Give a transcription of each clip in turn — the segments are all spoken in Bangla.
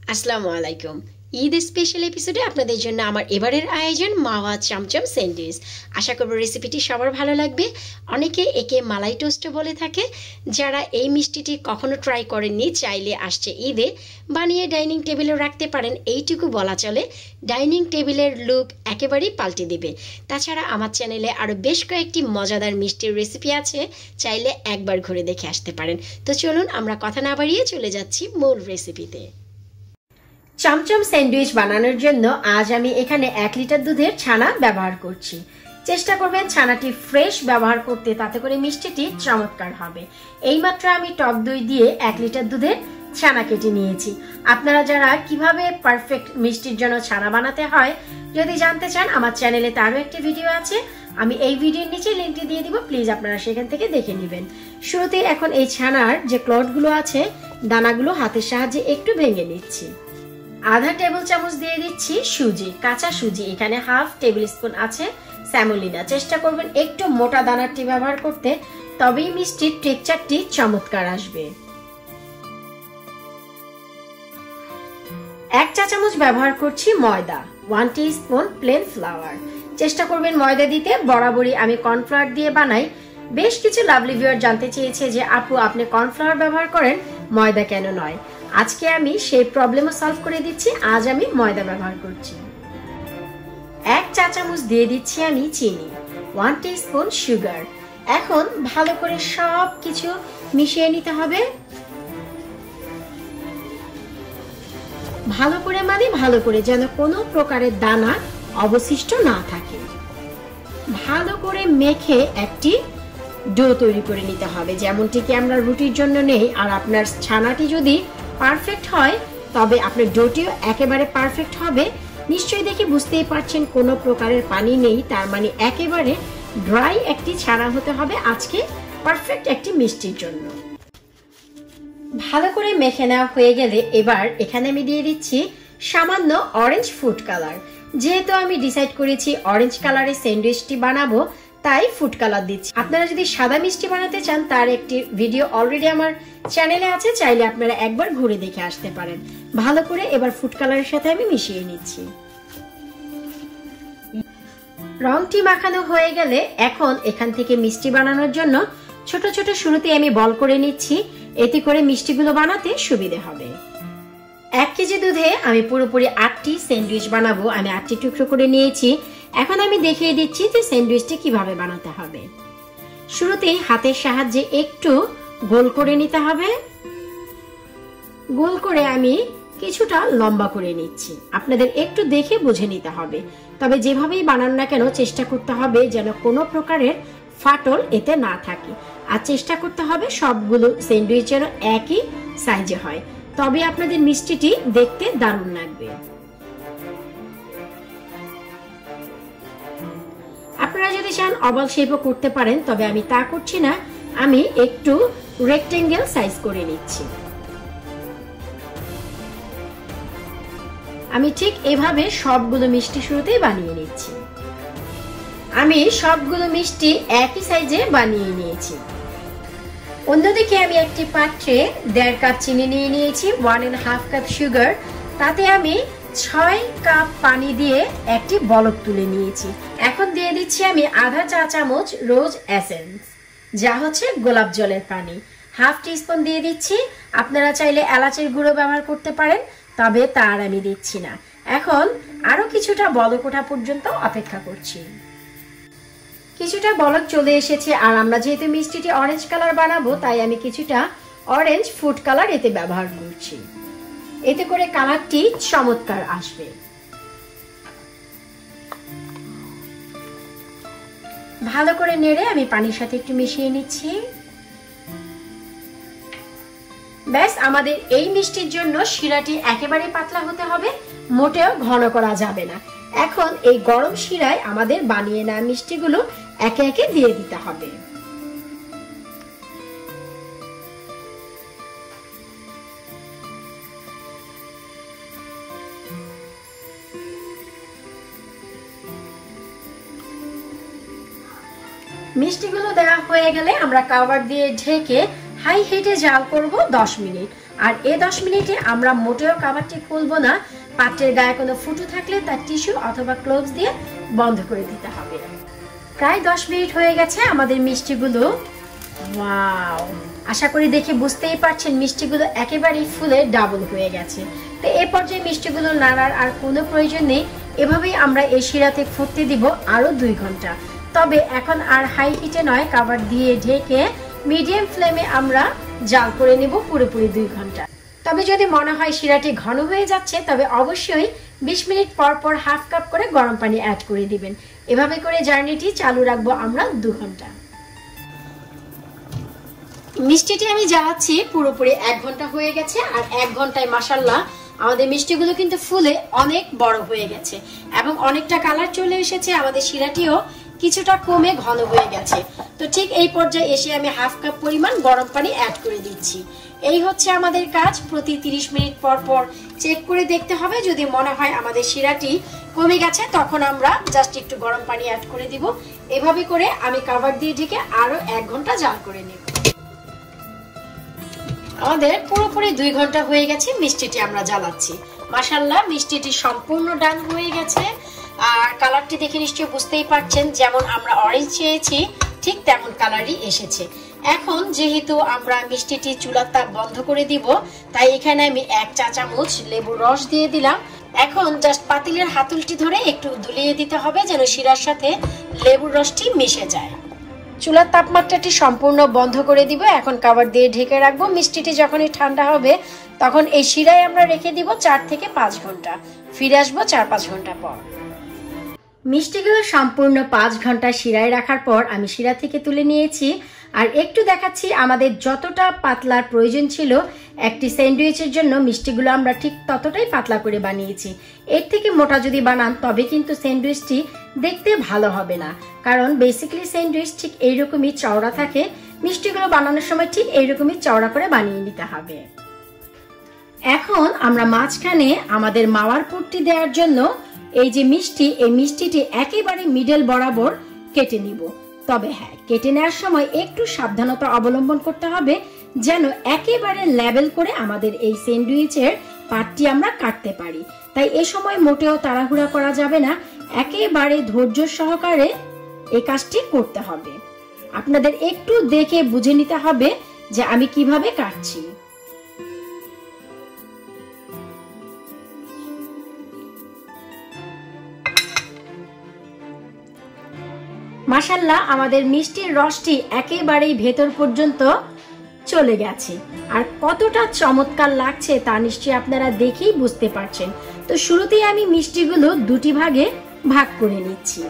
আসসালামু আলাইকুম। ঈদ স্পেশাল এপিসোডে আপনাদের জন্য আমার এবারের আয়োজন মাওয়া চমচম স্যান্ডউইচ। আশা করব রেসিপিটি সবার ভালো লাগবে। অনেকে একে মালাই টোস্টও বলে থাকে। যারা এই মিষ্টিটি কখনো ট্রাই করেননি চাইলে আসছে ঈদে বানিয়ে ডাইনিং টেবিলেও রাখতে পারেন। এইটুকু বলা চলে ডাইনিং টেবিলের লুক একেবারেই পাল্টে দেবে। তাছাড়া আমার চ্যানেলে আরও বেশ কয়েকটি মজাদার মিষ্টির রেসিপি আছে, চাইলে একবার ঘুরে দেখে আসতে পারেন। তো চলুন আমরা কথা না বাড়িয়ে চলে যাচ্ছি মূল রেসিপিতে। চমচম স্যান্ডউইচ বানানোর জন্য আজ আমি এখানে 1 লিটার দুধের ছানা ব্যবহার করছি। চেষ্টা করবেন ছানাটি ফ্রেশ ব্যবহার করতে, তাতে করে মিষ্টিটি চমৎকার হবে। এইমাত্র আমি টক দই দিয়ে 1 লিটার দুধের ছানা কেটে নিয়েছি। আপনারা যারা কিভাবে পারফেক্ট মিষ্টির জন্য ছানা বানাতে হয় যদি জানতে চান, আমার চ্যানেলে তারও একটি ভিডিও আছে, আমি এই ভিডিওর নিচে লিঙ্কটি দিয়ে দিব, প্লিজ আপনারা সেখান থেকে দেখে নেবেন। শুরুতে এখন এই ছানার যে ক্লটগুলো আছে দানাগুলো হাতের সাহায্যে একটু ভেঙে নিচ্ছি। আধা টেবিল চামচ দিয়ে দিচ্ছি সুজি, কাঁচা সুজি। এখানে হাফ টেবিল স্পুন আছে স্যামোলিনা। চেষ্টা করবেন একটু মোটা দানারটি ব্যবহার করতে, তবেই মিষ্টির টেক্সচারটি চমৎকার আসবে। 1 চা চামচ ব্যবহার করছি ময়দা, 1 টিস্পুন প্লেন ফ্লাওয়ার। চেষ্টা করবেন ময়দা দিতে। বরাবরই আমি কর্নফ্লাওয়ার দিয়ে বানাই। বেশ কিছু লাভলি ভিউয়ার জানতে চেয়েছে যে আপু আপনি কর্নফ্লাওয়ার ব্যবহার করেন, ময়দা কেন নয়? আজকে আমি সেই প্রবলেমও সলভ করে দিচ্ছি। আজ আমি ময়দা ব্যবহার করছি। 1 চা চামচ দিয়ে দিচ্ছি আমি চিনি, 1 টিস্পুন সুগার। এখন ভালো করে সব কিছু মিশিয়ে নিতে হবে। ভালো করে মানে ভালো করে, যেন কোনো প্রকারের দানা অবশিষ্ট না থাকে। ভালো করে মেখে একটি ডো তৈরি করে নিতে হবে, যেমনটি কি আমরা রুটির জন্য নেই। আর আপনার ছানাটি যদি পারফেক্ট হয় তবে আপনার ডোটিও একেবারে পারফেক্ট হবে। নিশ্চয়ই দেখে বুঝতেই পারছেন কোনো প্রকারের পানি নেই, তার মানে একেবারে ড্রাই একটি ছানা হতে হবে আজকে পারফেক্ট একটি মিষ্টির জন্য। ভালো করে মেখে নেওয়া হয়ে গেলে এবার এখানে আমি দিয়ে দিচ্ছি সামান্য অরেঞ্জ ফুড কালার। যেহেতু আমি ডিসাইড করেছি অরেঞ্জ কালারের স্যান্ডউইচটি বানাবো, তাই ফুড কালার দিচ্ছি। আপনারা যদি সাদা মিষ্টি বানাতে চান তার একটি ভিডিও অলরেডি আমার চ্যানেলে আছে, চাইলে আপনারা একবার ঘুরে দেখে আসতে পারেন। ভালো করে এবার ফুড কালারের সাথে আমি মিশিয়ে নিচ্ছি। রংটি মাখানো হয়ে গেলে এখন এখান থেকে মিষ্টি বানানোর জন্য ছোট ছোট শুরুতে আমি বল করে নিচ্ছি, এতে করে মিষ্টিগুলো বানাতে সুবিধে হবে। 1 কেজি দুধে আমি পুরোপুরি 8টি স্যান্ডউইচ বানাবো। আমি 8টি টুকরো করে নিয়েছি। এখন আমি দেখিয়ে দিচ্ছি যে স্যান্ডউইচটি কিভাবে বানাতে হবে। শুরুতেই হাতের সাহায্যে একটু গোল করে নিতে হবে। গোল করে আমি কিছুটা লম্বা করে নিচ্ছি। আপনাদের একটু দেখে বুঝে নিতে হবে, তবে যেভাবেই বানান না কেন চেষ্টা করতে হবে যেন কোনো প্রকারের ফাটল এতে না থাকে। আর চেষ্টা করতে হবে সবগুলো স্যান্ডউইচ যেন একই সাইজে হয়, তবে আপনাদের মিষ্টিটি দেখতে দারুণ লাগবে। আপনারা যদি চান ওভাল শেপও করতে পারেন, তবে আমি তা করছি না। আমি একটু রেক্টেঙ্গেল সাইজ করে নিচ্ছি। আমি ঠিক এভাবে সবগুলো মিষ্টি শুরুতেই বানিয়ে নিচ্ছি। আমি সবগুলো মিষ্টি একই সাইজে বানিয়ে নিয়েছি। অন্যদিকে আমি একটি পাত্রে 1.5 কাপ চিনি নিয়ে নিয়েছি, 1.5 কাপ সুগার। তাতে আমি 6 কাপ পানি দিয়ে একটি বলক তুলে নিয়েছি। এখন দিয়ে দিচ্ছি আমি আধা চা চামচ রোজ এসেন্স, যা হচ্ছে গোলাপ জলের পানি। হাফ টিস্পুন দিয়ে দিচ্ছি। আপনারা চাইলে এলাচের গুঁড়ো ব্যবহার করতে পারেন, তবে তার আমি দিচ্ছি না। এখন আরো কিছুটা বলক ওঠা পর্যন্ত অপেক্ষা করছি। কিছুটা বলক চলে এসেছে, আর আমরা যেহেতু মিষ্টিটি অরেঞ্জ কালার বানাবো তাই আমি কিছুটা অরেঞ্জ ফুড কালার এতে ব্যবহার করছি। এতে করে কালারটি চমৎকার আসবে। ভালো করে নেড়ে আমি পানির সাথে একটু মিশিয়ে নিচ্ছি। ব্যাস, আমাদের এই মিষ্টির জন্য শিরাটি একেবারে পাতলা হতে হবে, মোটেও ঘন করা যাবে না। এখন এই গরম শিরায় আমাদের বানিয়ে নেওয়া মিষ্টিগুলো একে একে দিয়ে দিতে হবে। মিষ্টিগুলো দেওয়া হয়ে গেলে আমরা কভার দিয়ে ঢেকে হাই হিটে জাল করব 10 মিনিট। আর এই 10 মিনিটে আমরা মোটেও কাভারটি খুলবো না। পাত্রের গায়ে কোনো ফুটো থাকলে তার টিস্যু অথবা ক্লোভস দিয়ে বন্ধ করে দিতে হবে। প্রায় 10 মিনিট হয়ে গেছে আমাদের মিষ্টিগুলো। ওয়াও, আশা করি দেখে বুঝতেই পারছেন মিষ্টিগুলো একেবারেই ফুলে ডাবল হয়ে গেছে। তো এই পর্যায়ে মিষ্টিগুলো নাড়ার আর কোনো প্রয়োজন নেই। এভাবেই আমরা এই শিরাতে ফুটতে দিব আরো 2 ঘন্টা। তবে এখন আর হাই হিটে নয়, কাভার দিয়ে ঢেকে মিডিয়াম ফ্লেমে আমরা জাল করে নেব পুরোপুরি 2 ঘন্টা। তবে যদি মনে হয় শিরাটি ঘন হয়ে যাচ্ছে তবে অবশ্যই 20 মিনিট পর পর হাফ কাপ করে গরম পানি অ্যাড করে দিবেন। এভাবে করে জার্নিটি চালু রাখবো আমরা 2 ঘন্টা। মিষ্টিটি আমি জ্বালাচ্ছি পুরোপুরি 1 ঘন্টা হয়ে গেছে। আর 1 ঘন্টায় মাশাআল্লাহ আমাদের মিষ্টিগুলো কিন্তু ফুলে অনেক বড় হয়ে গেছে এবং অনেকটা কালার চলে এসেছে। আমাদের শিরাটিও কিছুটা কমে ঘন হয়ে গেছে। তো ঠিক এই পর্যায়ে এসে আমি হাফ কাপ পরিমাণ গরম পানি অ্যাড করে দিচ্ছি। এই হচ্ছে আমাদের কাজ। প্রতি 30 মিনিট পর পর চেক করে দেখতে হবে। যদি মনে হয় আমাদের শিরাটি কমে গেছে তখন আমরা জাস্ট একটু গরম পানি অ্যাড করে দিব। এভাবে করে আমি কভার দিয়ে ঢেকে আরো 1 ঘন্টা জাল করে নেব। আমাদের পুরোপুরি 2 ঘন্টা হয়ে গেছে মিষ্টিটি আমরা জ্বালাচ্ছি। মাশাআল্লাহ মিষ্টিটি সম্পূর্ণ ডান হয়ে গেছে। আর কালারটি দেখে নিশ্চয়ই বুঝতেই পারছেন যেমন আমরা অরেঞ্জ চেয়েছি ঠিক তেমন কালারই এসেছে। এখন যেহেতু আমরা মিষ্টিটি চুলার তাপ বন্ধ করে দিব তাই এখানে আমি 1 চা চামচ লেবুর রস দিয়ে দিলাম। এখন জাস্ট পাতিলের হাতলটি ধরে একটু দুলিয়ে দিতে হবে যেন শিরার সাথে লেবুর রসটি মিশে যায়। চুলার তাপমাত্রাটি সম্পূর্ণ বন্ধ করে দিব। এখন কভার দিয়ে ঢেকে রাখবো। মিষ্টিটি যখনই ঠান্ডা হবে তখন এই শিরায় আমরা রেখে দিব 4 থেকে 5 ঘন্টা। ফিরে আসবো 4-5 ঘন্টা পর। মিষ্টিগুলো সম্পূর্ণ 5 ঘন্টা শিরায় রাখার পর আমি শিরা থেকে তুলে নিয়েছি। আর একটু দেখাচ্ছি আমাদের যতটা পাতলার প্রয়োজন ছিল একটি স্যান্ডউইচের জন্য মিষ্টিগুলো আমরা ঠিক ততটাই পাতলা করে বানিয়েছি। এর থেকে মোটা যদি বানান তবে কিন্তু স্যান্ডউইচটি দেখতে ভালো হবে না, কারণ বেসিক্যালি স্যান্ডউইচ ঠিক এইরকমই চওড়া থাকে। মিষ্টিগুলো বানানোর সময় ঠিক এইরকমই চওড়া করে বানিয়ে নিতে হবে। এখন আমরা মাঝখানে আমাদের মাওয়ার পুরটি দেওয়ার জন্য এই যে মিষ্টি, এই মিষ্টিটি একেবারে মিডল বরাবর কেটে নিব। তবে হ্যাঁ, কেটে নেওয়ার সময় একটু সাবধানতা অবলম্বন করতে হবে যেন একেবারে লেভেল করে আমাদের এই স্যান্ডউইচের পাটটি আমরা কাটতে পারি। তাই এ সময় মোটেও তাড়াহুড়া করা যাবে না, একেবারে ধৈর্য সহকারে এই কাজটি করতে হবে। আপনাদের একটু দেখে বুঝে নিতে হবে যে আমি কিভাবে কাটছি। মাশাআল্লাহ আমাদের মিষ্টির রসটি একেবারেই ভেতর পর্যন্ত চলে গেছে। আর কতটা চমৎকার লাগছে তা নিশ্চয়ই আপনারা দেখেই বুঝতে পারছেন। তো শুরুতেই আমি মিষ্টিগুলো 2টি ভাগে ভাগ করে নিচ্ছি।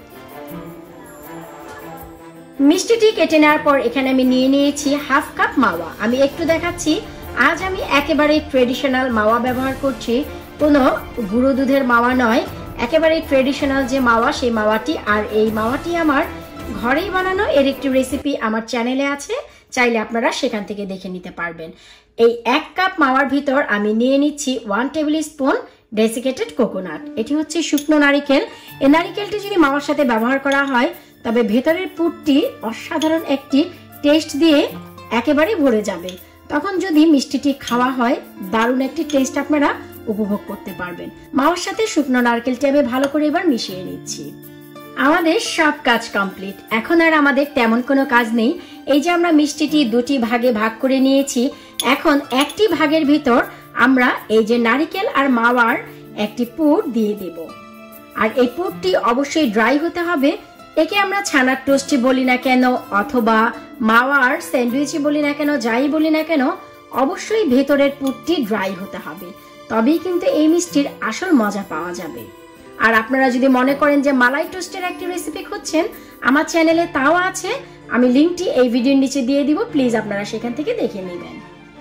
মিষ্টিটি কেটে নেওয়ার পর এখানে আমি নিয়ে নিয়েছি হাফ কাপ মাওয়া। আমি একটু দেখাচ্ছি, আজ আমি একেবারে ট্রেডিশনাল মাওয়া ব্যবহার করছি, কোনো গুঁড়ো দুধের মাওয়া নয়, একেবারে ট্রেডিশনাল যে মাওয়া সেই মাওয়াটি। আর এই মাওয়াটি আমার ঘরেই বানানো। এর একটি রেসিপি আমার চ্যানেলে আছে, চাইলে আপনারা সেখান থেকে দেখে নিতে পারবেন। এই 1 কাপ মাওয়ার ভিতর আমি নিয়ে নিচ্ছি 1 টেবিল স্পুন ডেসিকেটেড কোকোনাট। এটি হচ্ছে শুকনো নারিকেল। এই নারিকেলটি যদি মাওয়ার সাথে ব্যবহার করা হয় তবে ভেতরের পুরটি অসাধারণ একটি টেস্ট দিয়ে একেবারে ভরে যাবে। তখন যদি মিষ্টিটি খাওয়া হয় দারুণ একটি টেস্ট আপনারা উপভোগ করতে পারবেন। মাওয়ার সাথে শুকনো নারকেলটি আমি ভালো করে এবার মিশিয়ে নিচ্ছি। আমাদের সব কাজ কমপ্লিট। এখন আর আমাদের তেমন কোনো কাজ নেই। এই যে আমরা মিষ্টিটি 2টি ভাগে ভাগ করে নিয়েছি, এখন একটি ভাগের ভিতর আমরা এই যে নারকেল আর মাওয়ার একটি পুর দিয়ে দেব। আর এই পুরটি অবশ্যই ড্রাই হতে হবে। একে আমরা ছানার টোস্টি বলি না কেন অথবা মাওয়ার স্যান্ডউইচই বলি না কেন, যাই বলি না কেন, অবশ্যই ভেতরের পুরটি ড্রাই হতে হবে, তবেই কিন্তু এই মিষ্টির আসল মজা পাওয়া যাবে। আর আপনারা যদি মনে করেন যে মালাই টোস্টের একটি রেসিপি খুঁজছেন, আমার চ্যানেলে তাও আছে, আমি লিংকটি এই ভিডিওর নিচে দিয়ে দিব, প্লিজ আপনারা সেখান থেকে দেখে নেবেন।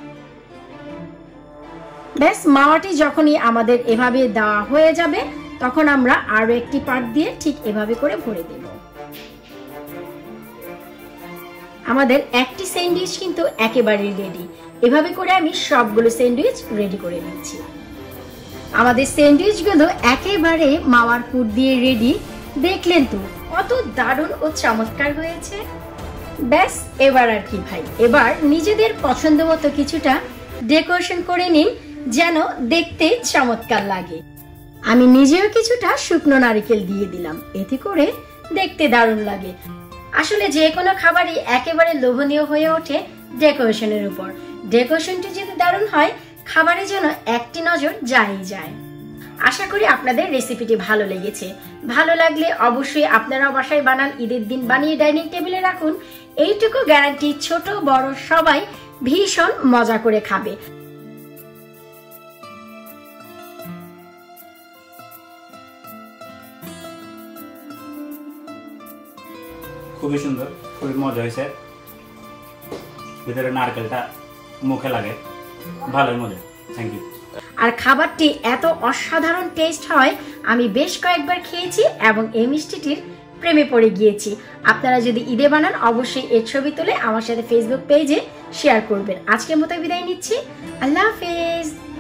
ব্যাস, মাওয়াটি যখনই আমাদের এভাবে দেওয়া হয়ে যাবে তখন আমরা আরো একটি পার্ট দিয়ে ঠিক এভাবে করে ভরে দেব। আমাদের একটি স্যান্ডউইচ কিন্তু একেবারে রেডি। এভাবে করে আমি সবগুলো স্যান্ডউইচ রেডি করে নিচ্ছি। আমাদের স্যান্ডউইচগুলো একেবারে মাওয়ার পুর দিয়ে রেডি। দেখলেন তো কত দারুণ ও চমৎকার হয়েছে। ব্যাস, এবার আর কি ভাই, এবার নিজেদের পছন্দ মতো কিছুটা ডেকোরেশন করে নিন যেন দেখতে চমৎকার লাগে। আমি নিজেও কিছুটা শুকনো নারকেল দিয়ে দিলাম, এতে করে দেখতে দারুণ লাগে। আসলে যে কোনো খাবারই একেবারে লোভনীয় হয়ে ওঠে ডেকোরেশনের উপর। ডেকোরেশনটি যদি দারুণ হয়, খাবারের জন্য একটি নজর যায়ই যায়। আশা করি আপনাদের রেসিপিটি ভালো লেগেছে। ভালো লাগলে অবশ্যই আপনারাও বাসায় বানান, ঈদের দিন বানিয়ে ডাইনিং টেবিলে রাখুন। এইটুকু গ্যারান্টি, ছোট বড় সবাই ভীষণ মজা করে খাবে। খুবই সুন্দর, খুবই মজা হয়েছে। ভিতরে নারকেলটা মুখে লাগে, ভালোই মজা। Thank you. আর খাবারটি এত অসাধারণ টেস্ট হয়, আমি বেশ কয়েকবার খেয়েছি এবং এই মিষ্টিটির প্রেমে পড়ে গিয়েছি। আপনারা যদি ঈদে বানান অবশ্যই এর ছবি তুলে আমার সাথে ফেসবুক পেজে শেয়ার করবেন। আজকের মতো বিদায় নিচ্ছি, আল্লাহ হাফেজ।